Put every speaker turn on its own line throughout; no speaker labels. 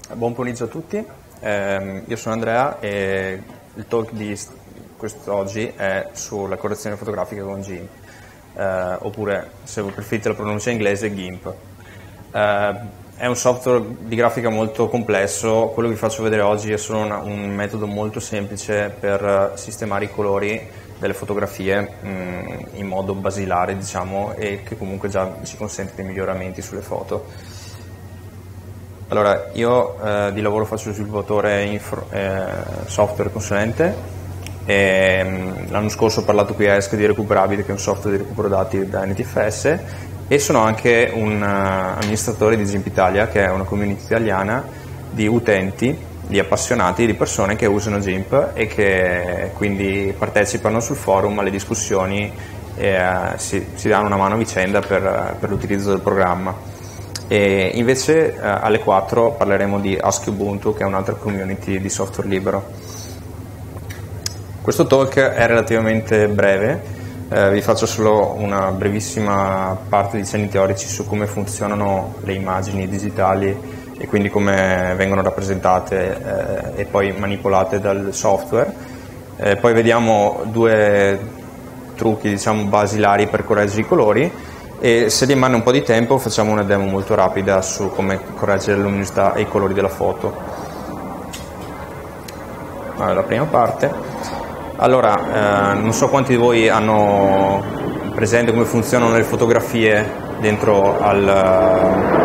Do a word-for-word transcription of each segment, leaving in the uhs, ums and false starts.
Buon pomeriggio a tutti, eh, io sono Andrea e il talk di quest'oggi è sulla correzione fotografica con GIMP, eh, oppure se preferite la pronuncia inglese GIMP. Eh, è un software di grafica molto complesso, quello che vi faccio vedere oggi è solo una, un metodo molto semplice per sistemare i colori delle fotografie mh, in modo basilare, diciamo, e che comunque già ci consente dei miglioramenti sulle foto. Allora, io eh, di lavoro faccio sviluppatore info, eh, software consulente e mh, l'anno scorso ho parlato qui a ESC di Recuperabile, che è un software di recupero dati da N T F S, e sono anche un uh, amministratore di GIMP Italia, che è una community italiana di utenti, di appassionati, di persone che usano GIMP e che quindi partecipano sul forum alle discussioni e uh, si, si danno una mano a vicenda per, per l'utilizzo del programma. E invece eh, alle quattro parleremo di Ask Ubuntu, che è un'altra community di software libero. Questo talk è relativamente breve, eh, vi faccio solo una brevissima parte di cenni teorici su come funzionano le immagini digitali e quindi come vengono rappresentate eh, e poi manipolate dal software. Eh, poi vediamo due trucchi, diciamo, basilari per correggere i colori. E se rimane un po' di tempo facciamo una demo molto rapida su come correggere la luminosità e i colori della foto. Allora, la prima parte. Allora, eh, non so quanti di voi hanno presente come funzionano le fotografie dentro al...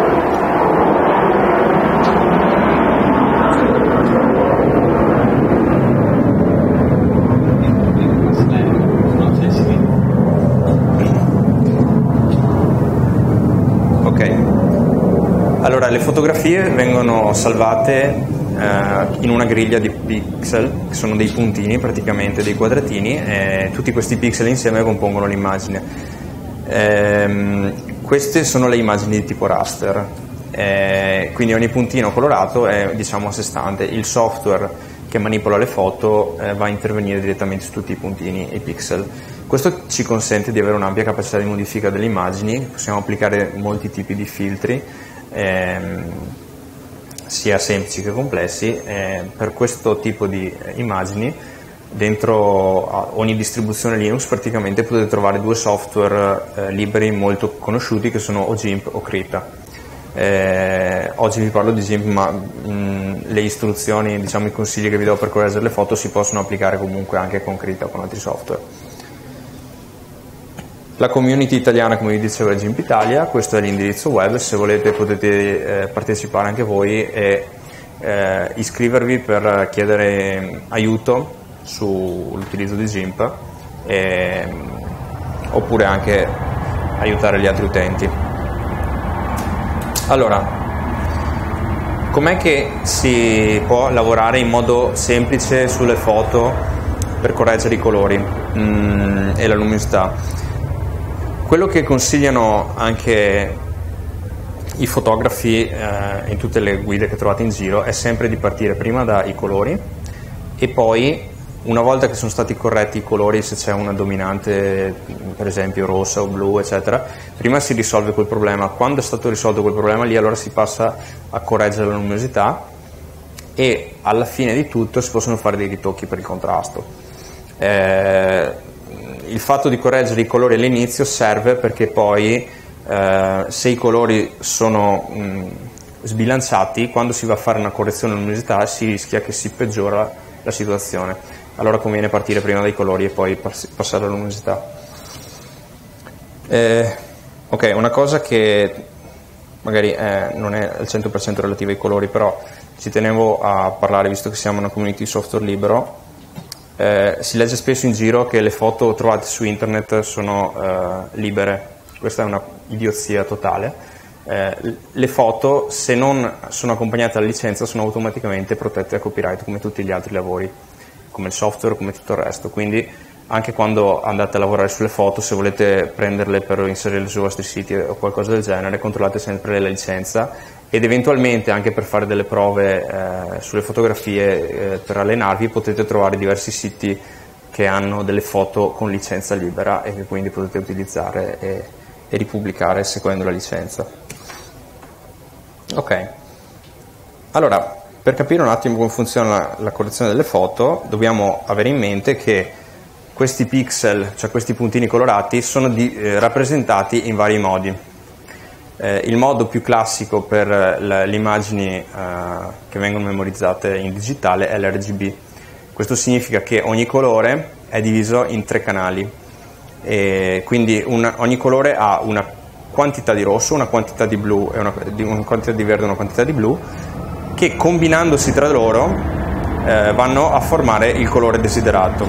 Allora, le fotografie vengono salvate eh, in una griglia di pixel, che sono dei puntini, praticamente dei quadratini, e tutti questi pixel insieme compongono l'immagine. Ehm, queste sono le immagini di tipo raster, eh, quindi ogni puntino colorato è, diciamo, a sé stante. Il software che manipola le foto eh, va a intervenire direttamente su tutti i puntini e i pixel. Questo ci consente di avere un'ampia capacità di modifica delle immagini, possiamo applicare molti tipi di filtri, Ehm, sia semplici che complessi. Eh, per questo tipo di eh, immagini dentro ogni distribuzione Linux praticamente potete trovare due software eh, liberi molto conosciuti, che sono o GIMP o Krita. Eh, oggi vi parlo di GIMP, ma mh, le istruzioni, diciamo i consigli che vi do per correggere le foto si possono applicare comunque anche con Krita o con altri software. La community italiana, come vi dicevo, è GIMP Italia, questo è l'indirizzo web, se volete potete eh, partecipare anche voi e eh, iscrivervi per chiedere aiuto sull'utilizzo di GIMP, e, oppure anche aiutare gli altri utenti. Allora, com'è che si può lavorare in modo semplice sulle foto per correggere i colori mm, e la luminosità? Quello che consigliano anche i fotografi eh, in tutte le guide che trovate in giro è sempre di partire prima dai colori e poi, una volta che sono stati corretti i colori, se c'è una dominante per esempio rossa o blu eccetera, prima si risolve quel problema. Quando è stato risolto quel problema lì, allora si passa a correggere la luminosità e alla fine di tutto si possono fare dei ritocchi per il contrasto. Eh, Il fatto di correggere i colori all'inizio serve perché poi eh, se i colori sono mh, sbilanciati, quando si va a fare una correzione della luminosità si rischia che si peggiora la situazione. Allora conviene partire prima dai colori e poi pass- passare alla luminosità. Eh, ok, una cosa che magari eh, non è al cento per cento relativa ai colori, però ci tenevo a parlare visto che siamo una community di software libero. Eh, si legge spesso in giro che le foto trovate su internet sono eh, libere. Questa è una idiozia totale. Eh, le foto, se non sono accompagnate alla licenza, sono automaticamente protette da copyright come tutti gli altri lavori, come il software, come tutto il resto. Quindi anche quando andate a lavorare sulle foto, se volete prenderle per inserirle sui vostri siti o qualcosa del genere, controllate sempre la licenza, ed eventualmente anche per fare delle prove eh, sulle fotografie, eh, per allenarvi, potete trovare diversi siti che hanno delle foto con licenza libera e che quindi potete utilizzare e, e ripubblicare seguendo la licenza. Ok. Allora, per capire un attimo come funziona la, la correzione delle foto, dobbiamo avere in mente che questi pixel, cioè questi puntini colorati, sono di, eh, rappresentati in vari modi. Eh, il modo più classico per le, le immagini eh, che vengono memorizzate in digitale è l'R G B. Questo significa che ogni colore è diviso in tre canali, e quindi una, ogni colore ha una quantità di rosso, una quantità di blu, e una, una quantità di verde e una quantità di blu, che combinandosi tra loro eh, vanno a formare il colore desiderato.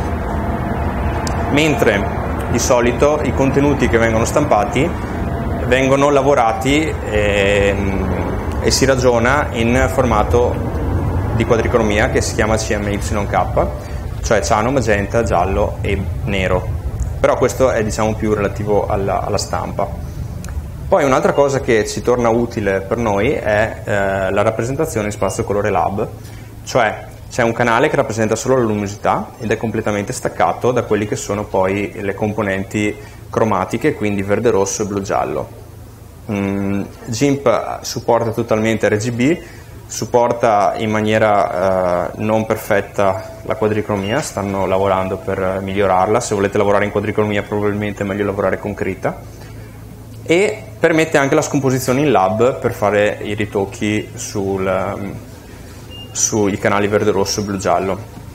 Mentre di solito i contenuti che vengono stampati vengono lavorati e, e si ragiona in formato di quadricromia che si chiama C M Y K, cioè ciano, magenta, giallo e nero. Però questo è, diciamo, più relativo alla, alla stampa. Poi un'altra cosa che ci torna utile per noi è eh, la rappresentazione in spazio colore lab, cioè c'è un canale che rappresenta solo la luminosità ed è completamente staccato da quelli che sono poi le componenti cromatiche, quindi verde, rosso e blu, giallo. Mm, GIMP supporta totalmente R G B, supporta in maniera eh, non perfetta la quadricromia, stanno lavorando per migliorarla. Se volete lavorare in quadricromia probabilmente è meglio lavorare con Krita, e permette anche la scomposizione in lab per fare i ritocchi sul, sui canali verde, rosso e blu, giallo.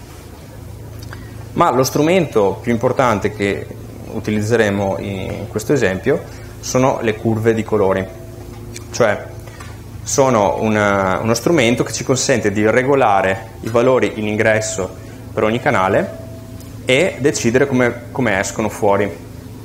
Ma lo strumento più importante che utilizzeremo in questo esempio sono le curve di colori, cioè sono una, uno strumento che ci consente di regolare i valori in ingresso per ogni canale e decidere come, come escono fuori.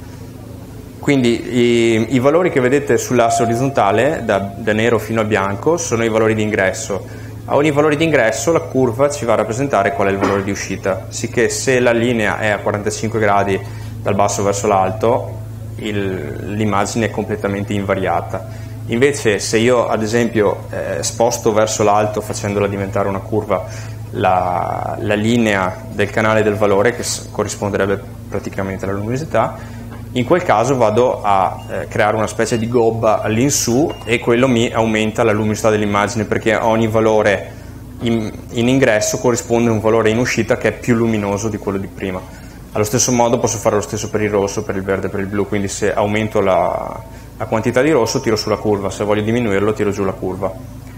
Quindi i, i valori che vedete sull'asse orizzontale, da, da nero fino a bianco, sono i valori di ingresso. A ogni valore di ingresso la curva ci va a rappresentare qual è il valore di uscita, sicché se la linea è a quarantacinque gradi dal basso verso l'alto, l'immagine è completamente invariata. Invece se io ad esempio eh, sposto verso l'alto facendola diventare una curva la, la linea del canale del valore, che corrisponderebbe praticamente alla luminosità, in quel caso vado a eh, creare una specie di gobba all'insù e quello mi aumenta la luminosità dell'immagine, perché ogni valore in, in ingresso corrisponde a un valore in uscita che è più luminoso di quello di prima. Allo stesso modo posso fare lo stesso per il rosso, per il verde, per il blu, quindi se aumento la, la quantità di rosso tiro sulla curva, se voglio diminuirlo tiro giù la curva.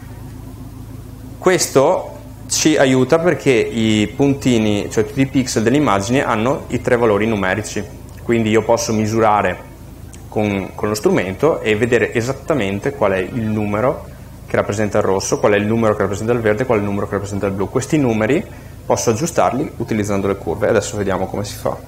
Questo ci aiuta perché i puntini, cioè tutti i pixel dell'immagine, hanno i tre valori numerici. Quindi io posso misurare con, con lo strumento e vedere esattamente qual è il numero che rappresenta il rosso, qual è il numero che rappresenta il verde, qual è il numero che rappresenta il blu. Questi numeri posso aggiustarli utilizzando le curve. Adesso vediamo come si fa.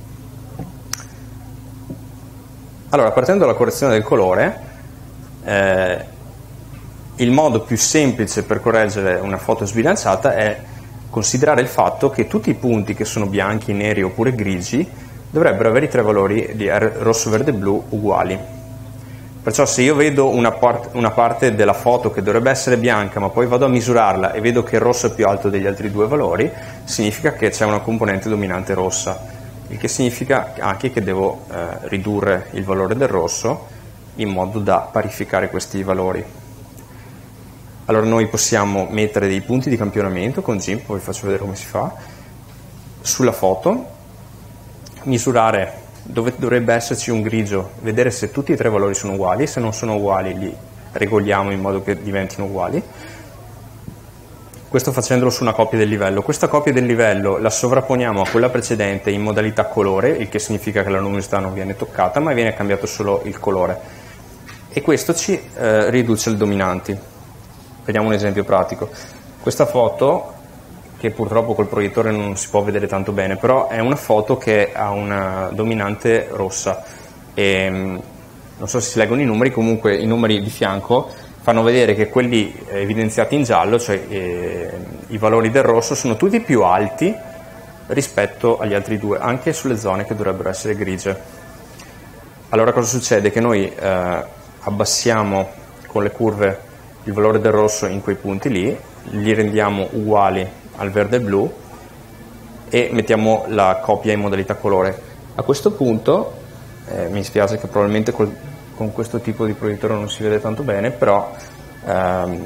Allora, partendo dalla correzione del colore, eh, il modo più semplice per correggere una foto sbilanciata è considerare il fatto che tutti i punti che sono bianchi, neri oppure grigi dovrebbero avere i tre valori di rosso, verde e blu uguali. Perciò se io vedo una, part- una parte della foto che dovrebbe essere bianca, ma poi vado a misurarla e vedo che il rosso è più alto degli altri due valori, significa che c'è una componente dominante rossa, il che significa anche che devo eh, ridurre il valore del rosso in modo da parificare questi valori. Allora noi possiamo mettere dei punti di campionamento con GIMP, poi vi faccio vedere come si fa, sulla foto, misurare dove dovrebbe esserci un grigio, vedere se tutti e tre valori sono uguali, se non sono uguali li regoliamo in modo che diventino uguali. Questo facendolo su una copia del livello. Questa copia del livello la sovrapponiamo a quella precedente in modalità colore, il che significa che la luminosità non viene toccata, ma viene cambiato solo il colore. E questo ci eh, riduce le dominanti. Vediamo un esempio pratico. Questa foto, che purtroppo col proiettore non si può vedere tanto bene, però è una foto che ha una dominante rossa e non so se si leggono i numeri, comunque i numeri di fianco fanno vedere che quelli evidenziati in giallo, cioè eh, i valori del rosso, sono tutti più alti rispetto agli altri due, anche sulle zone che dovrebbero essere grigie. Allora cosa succede? Che noi eh, abbassiamo con le curve il valore del rosso in quei punti lì, li rendiamo uguali al verde e blu e mettiamo la copia in modalità colore. A questo punto eh, mi spiace che probabilmente col, con questo tipo di proiettore non si vede tanto bene, però ehm,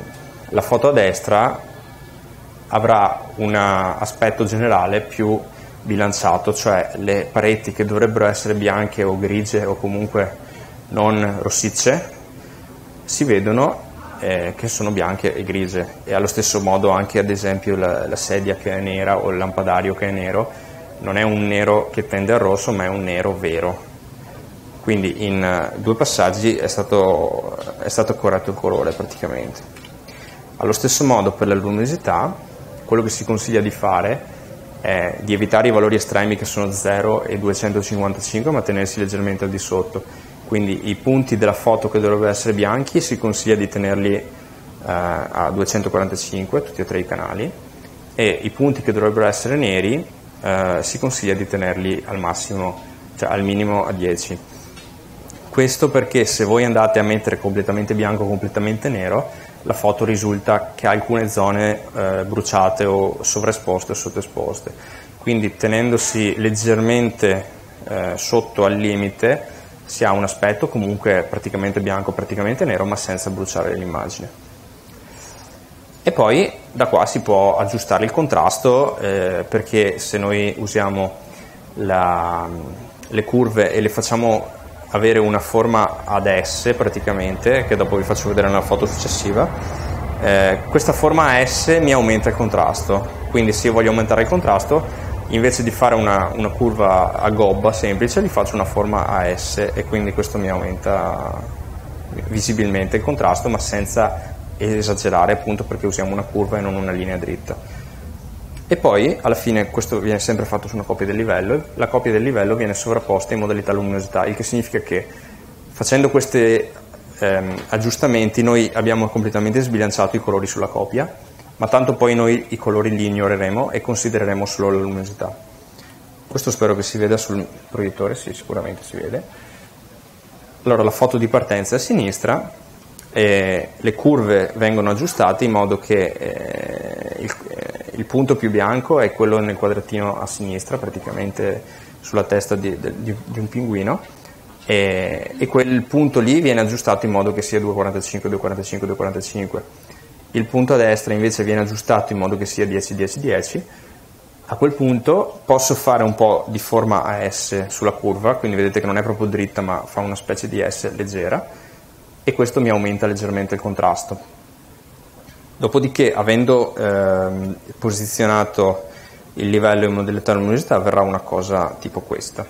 la foto a destra avrà un aspetto generale più bilanciato, cioè le pareti che dovrebbero essere bianche o grigie o comunque non rossicce si vedono eh, che sono bianche e grigie, e allo stesso modo anche ad esempio la, la sedia che è nera o il lampadario che è nero non è un nero che tende al rosso, ma è un nero vero. Quindi in uh, due passaggi è stato, è stato corretto il colore praticamente. Allo stesso modo per la luminosità, quello che si consiglia di fare è di evitare i valori estremi che sono zero e duecentocinquantacinque, ma tenersi leggermente al di sotto. Quindi i punti della foto che dovrebbero essere bianchi si consiglia di tenerli eh, a duecentoquarantacinque, tutti e tre i canali, e i punti che dovrebbero essere neri eh, si consiglia di tenerli al massimo, cioè al minimo a dieci. Questo perché se voi andate a mettere completamente bianco o completamente nero, la foto risulta che ha alcune zone eh, bruciate o sovraesposte o sottoesposte. Quindi tenendosi leggermente eh, sotto al limite si ha un aspetto comunque praticamente bianco, praticamente nero, ma senza bruciare l'immagine. E poi da qua si può aggiustare il contrasto, eh, perché se noi usiamo la, le curve e le facciamo avere una forma ad S praticamente, che dopo vi faccio vedere nella foto successiva, eh, questa forma a S mi aumenta il contrasto. Quindi se io voglio aumentare il contrasto, invece di fare una, una curva a gobba semplice, gli faccio una forma a S, e quindi questo mi aumenta visibilmente il contrasto, ma senza esagerare, appunto perché usiamo una curva e non una linea dritta. E poi alla fine questo viene sempre fatto su una copia del livello, la copia del livello viene sovrapposta in modalità luminosità, il che significa che facendo questi ehm, aggiustamenti noi abbiamo completamente sbilanciato i colori sulla copia, ma tanto poi noi i colori li ignoreremo e considereremo solo la luminosità. Questo spero che si veda sul proiettore, sì, sicuramente si vede. Allora la foto di partenza è a sinistra, e le curve vengono aggiustate in modo che eh, il, eh, il punto più bianco è quello nel quadratino a sinistra, praticamente sulla testa di, di, di un pinguino, e, e quel punto lì viene aggiustato in modo che sia duecentoquarantacinque, duecentoquarantacinque, duecentoquarantacinque. Il punto a destra invece viene aggiustato in modo che sia dieci, dieci, dieci. A quel punto posso fare un po' di forma a S sulla curva, quindi vedete che non è proprio dritta ma fa una specie di S leggera, e questo mi aumenta leggermente il contrasto. Dopodiché, avendo ehm, posizionato il livello in modalità luminosità, verrà una cosa tipo questa.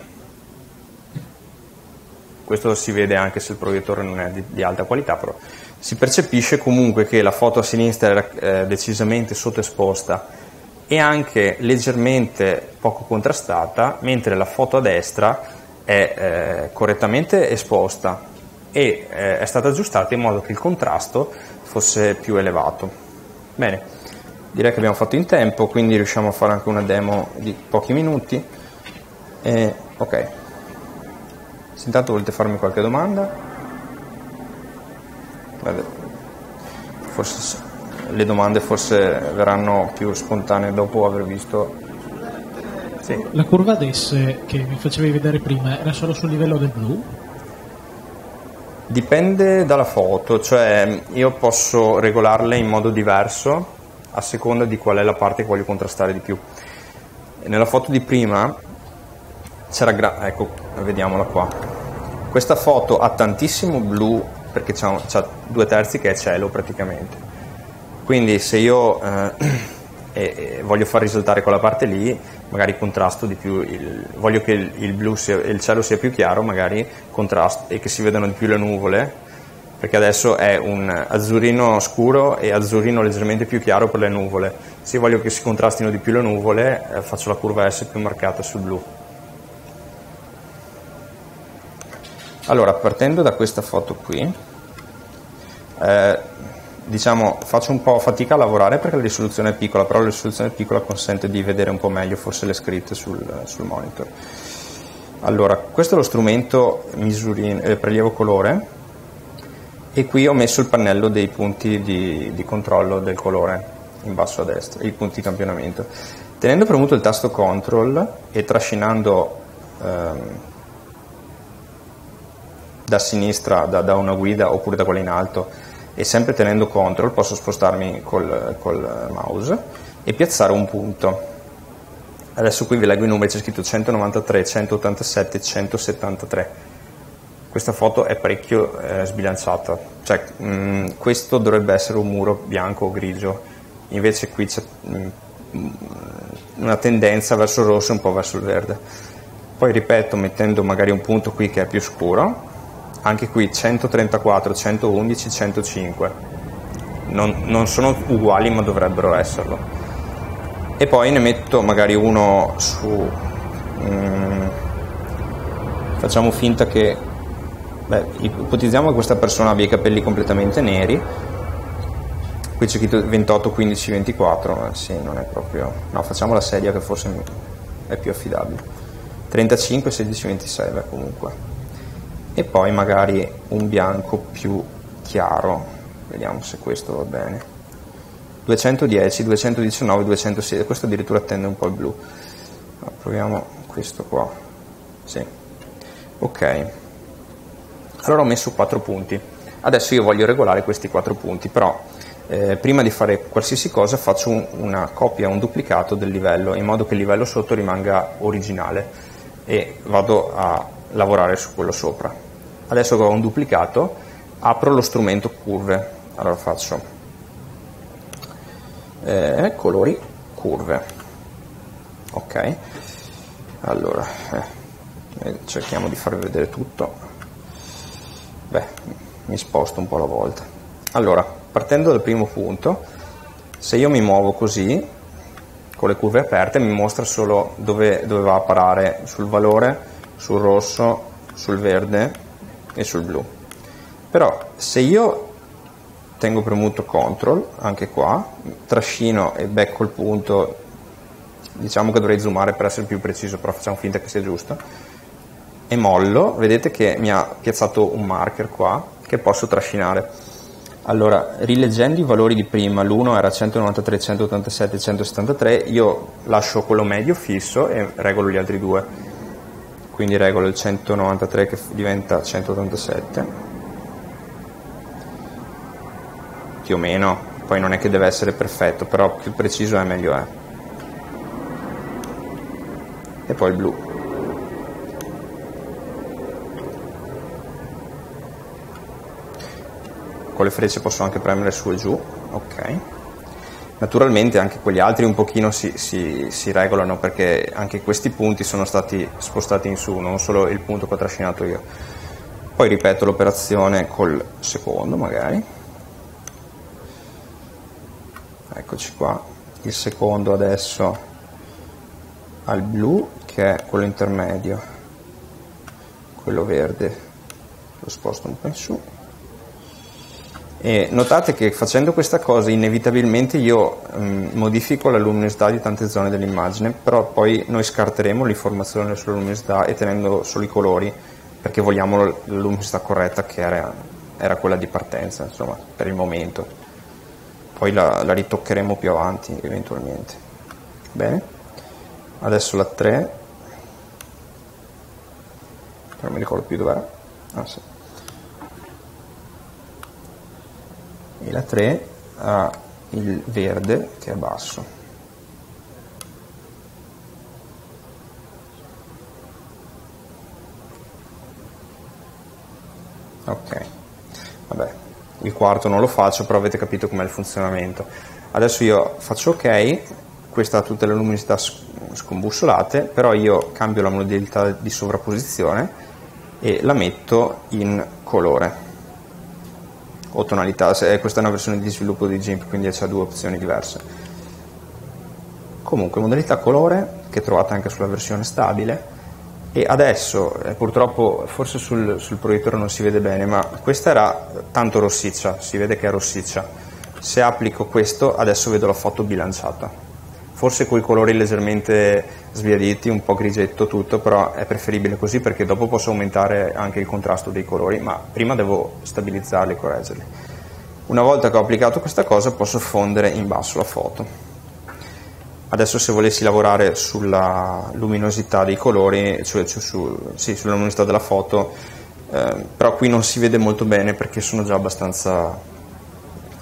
Questo si vede anche se il proiettore non è di, di alta qualità, però si percepisce comunque che la foto a sinistra era eh, decisamente sottoesposta e anche leggermente poco contrastata, mentre la foto a destra è eh, correttamente esposta e eh, è stata aggiustata in modo che il contrasto fosse più elevato. Bene, direi che abbiamo fatto in tempo, quindi riusciamo a fare anche una demo di pochi minuti. E, ok, se intanto volete farmi qualche domanda, vabbè, forse le domande forse verranno più spontanee dopo aver visto. Sì.
La curva ad S che mi facevi vedere prima era solo sul livello del blu?
Dipende dalla foto, cioè io posso regolarle in modo diverso a seconda di qual è la parte che voglio contrastare di più. Nella foto di prima c'era, gra- ecco, vediamola qua. Questa foto ha tantissimo blu perché c'ha, c'ha due terzi che è cielo praticamente. Quindi se io eh, e, e voglio far risaltare quella parte lì, magari contrasto di più, il, voglio che il, il blu sia, il cielo sia più chiaro, magari contrasto e che si vedano di più le nuvole, perché adesso è un azzurrino scuro e azzurrino leggermente più chiaro per le nuvole. Se voglio che si contrastino di più le nuvole, eh, faccio la curva S più marcata sul blu. Allora, partendo da questa foto qui, eh, diciamo faccio un po' fatica a lavorare perché la risoluzione è piccola, però la risoluzione piccola consente di vedere un po' meglio forse le scritte sul, sul monitor. Allora, questo è lo strumento misurino, eh, prelievo colore, e qui ho messo il pannello dei punti di, di controllo del colore in basso a destra, i punti di campionamento. Tenendo premuto il tasto Control e trascinando ehm, da sinistra, da, da una guida oppure da quella in alto, e sempre tenendo control posso spostarmi col, col mouse e piazzare un punto. Adesso qui vi leggo i numeri, c'è scritto centonovantatré, centottantasette, centosettantatré. Questa foto è parecchio eh, sbilanciata, cioè mh, questo dovrebbe essere un muro bianco o grigio, invece qui c'è mh, una tendenza verso il rosso e un po' verso il verde. Poi ripeto, mettendo magari un punto qui che è più scuro, anche qui centotrentaquattro, centoundici, centocinque, non, non sono uguali ma dovrebbero esserlo. E poi ne metto magari uno su, mh, facciamo finta che, beh, ipotizziamo che questa persona abbia i capelli completamente neri, qui c'è scritto ventotto, quindici, ventiquattro, ma sì, non è proprio, no, facciamo la sedia che forse è più affidabile, trentacinque, sedici, ventisei, beh, comunque, e poi magari un bianco più chiaro, vediamo se questo va bene, duecentodieci, duecentodiciannove, duecentosedici, questo addirittura tende un po' il blu, no, proviamo questo qua, sì, ok. Allora ho messo quattro punti, adesso io voglio regolare questi quattro punti, però eh, prima di fare qualsiasi cosa faccio un, una copia, un duplicato del livello, in modo che il livello sotto rimanga originale e vado a lavorare su quello sopra. Adesso che ho un duplicato apro lo strumento curve, allora faccio eh, colori curve, ok, allora eh, cerchiamo di farvi vedere tutto. Beh, mi sposto un po' alla volta. Allora, partendo dal primo punto, se io mi muovo così, con le curve aperte, mi mostra solo dove, dove va a parare, sul valore, sul rosso, sul verde e sul blu. Però, se io tengo premuto control, anche qua, trascino e becco il punto, diciamo che dovrei zoomare per essere più preciso, però facciamo finta che sia giusto, e mollo, vedete che mi ha piazzato un marker qua che posso trascinare. Allora, rileggendo i valori di prima, l'uno era centonovantatré, centottantasette, centosettantatré, io lascio quello medio fisso e regolo gli altri due, quindi regolo il centonovantatré che diventa centottantasette, più o meno, poi non è che deve essere perfetto, però più preciso è meglio è, e poi il blu. Con le frecce posso anche premere su e giù, ok. Naturalmente anche quegli altri un pochino si, si, si regolano, perché anche questi punti sono stati spostati in su, non solo il punto che ho trascinato io. Poi ripeto l'operazione col secondo magari. Eccoci qua, il secondo adesso al blu che è quello intermedio, quello verde lo sposto un po' in su. E notate che facendo questa cosa inevitabilmente io mh, modifico la luminosità di tante zone dell'immagine, però poi noi scarteremo l'informazione sulla luminosità e tenendo solo i colori, perché vogliamo la luminosità corretta che era, era quella di partenza, insomma, per il momento. Poi la, la ritoccheremo più avanti eventualmente. Bene, adesso la tre, non mi ricordo più dov'era, ah sì. E la tre ha il verde che è basso. Ok, vabbè, il quarto non lo faccio, però avete capito com'è il funzionamento. Adesso io faccio ok, questa ha tutte le luminosità scombussolate, però io cambio la modalità di sovrapposizione e la metto in colore o tonalità. Questa è una versione di sviluppo di GIMP, quindi c'ha due opzioni diverse. Comunque modalità colore, che trovate anche sulla versione stabile, e adesso eh, purtroppo forse sul, sul proiettore non si vede bene, ma questa era tanto rossiccia, si vede che è rossiccia. Se applico questo adesso vedo la foto bilanciata, forse con i colori leggermente sbiaditi, un po' grigetto tutto, però è preferibile così perché dopo posso aumentare anche il contrasto dei colori, ma prima devo stabilizzarli e correggerli. Una volta che ho applicato questa cosa posso fondere in basso la foto. Adesso se volessi lavorare sulla luminosità dei colori, cioè, cioè su, sì, sulla luminosità della foto, eh, però qui non si vede molto bene perché sono già abbastanza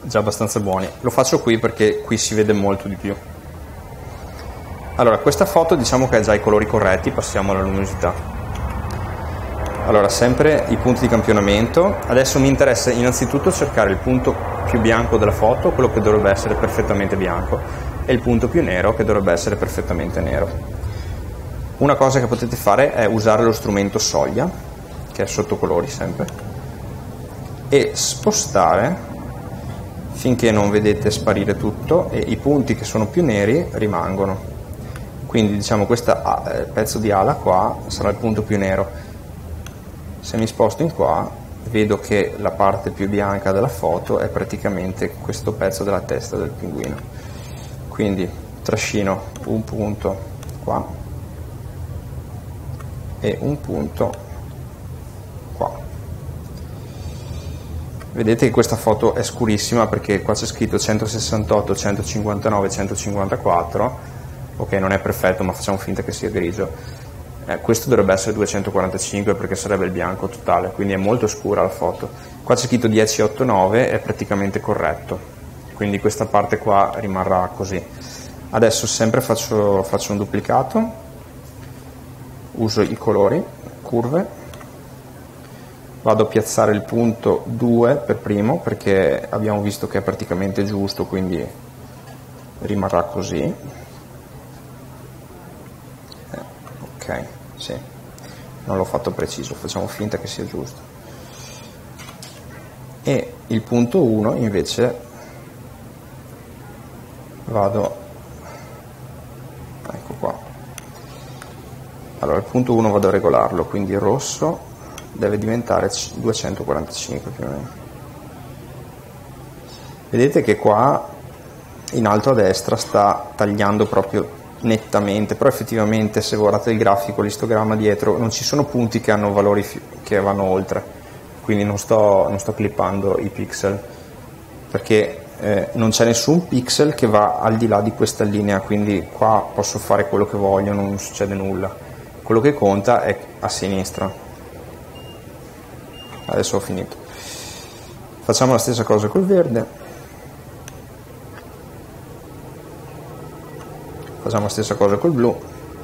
già abbastanza buoni. Lo faccio qui perché qui si vede molto di più. Allora, questa foto diciamo che ha già i colori corretti, passiamo alla luminosità. Allora, sempre i punti di campionamento. Adesso mi interessa innanzitutto cercare il punto più bianco della foto, quello che dovrebbe essere perfettamente bianco, e il punto più nero che dovrebbe essere perfettamente nero. Una cosa che potete fare è usare lo strumento soglia, che è sotto colori sempre, e spostare finché non vedete sparire tutto e i punti che sono più neri rimangono. Quindi diciamo questo pezzo di ala qua sarà il punto più nero. Se mi sposto in qua vedo che la parte più bianca della foto è praticamente questo pezzo della testa del pinguino. Quindi trascino un punto qua e un punto qua. Vedete che questa foto è scurissima perché qua c'è scritto centosessantotto, centocinquantanove, centocinquantaquattro. Ok, non è perfetto, ma facciamo finta che sia grigio. Eh, questo dovrebbe essere duecentoquarantacinque perché sarebbe il bianco totale, quindi è molto scura la foto. Qua c'è scritto dieci otto nove, è praticamente corretto, quindi questa parte qua rimarrà così. Adesso sempre faccio, faccio un duplicato, uso i colori, curve, vado a piazzare il punto due per primo perché abbiamo visto che è praticamente giusto, quindi rimarrà così. Ok, sì, non l'ho fatto preciso, facciamo finta che sia giusto. E il punto uno invece vado, ecco qua. Allora il punto uno vado a regolarlo, quindi il rosso deve diventare duecentoquarantacinque più o meno. Vedete che qua in alto a destra sta tagliando proprio nettamente, però effettivamente se guardate il grafico, l'istogramma dietro, non ci sono punti che hanno valori che vanno oltre, quindi non sto, non sto clippando i pixel perché eh, non c'è nessun pixel che va al di là di questa linea, quindi qua posso fare quello che voglio, non succede nulla. Quello che conta è a sinistra. Adesso ho finito. Facciamo la stessa cosa col verde. Facciamo la stessa cosa col blu.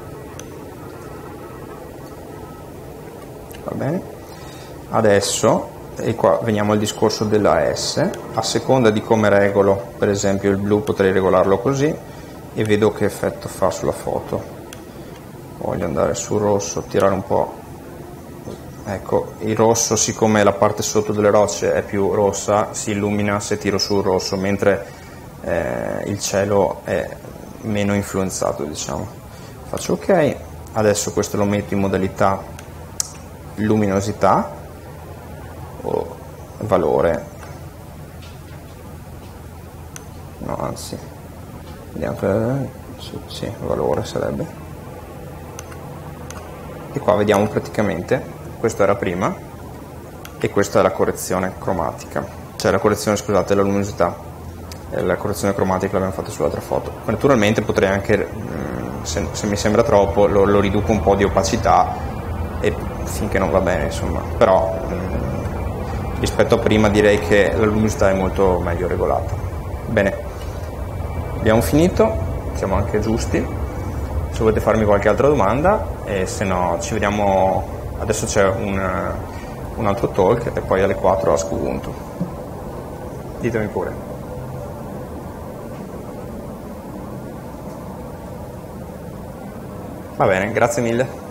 Va bene. Adesso, e qua veniamo al discorso della S, a seconda di come regolo, per esempio il blu potrei regolarlo così e vedo che effetto fa sulla foto. Voglio andare sul rosso, tirare un po'. Ecco, il rosso, siccome la parte sotto delle rocce è più rossa, si illumina se tiro sul rosso, mentre eh, il cielo è meno influenzato, diciamo. Faccio ok. Adesso questo lo metto in modalità luminosità o valore, no anzi vediamo che sì, sì, valore sarebbe, e qua vediamo praticamente questo era prima e questa è la correzione cromatica, cioè la correzione, scusate, la luminosità. La correzione cromatica l'abbiamo fatta sull'altra foto. Naturalmente potrei anche, se, se mi sembra troppo, lo, lo riduco un po' di opacità e finché non va bene, insomma. Però mh, rispetto a prima direi che la luminosità è molto meglio regolata. Bene, abbiamo finito, siamo anche giusti. Se volete farmi qualche altra domanda, e se no ci vediamo. Adesso c'è un, un altro talk e poi alle quattro Ask Ubuntu. Ditemi pure. Va bene, grazie mille.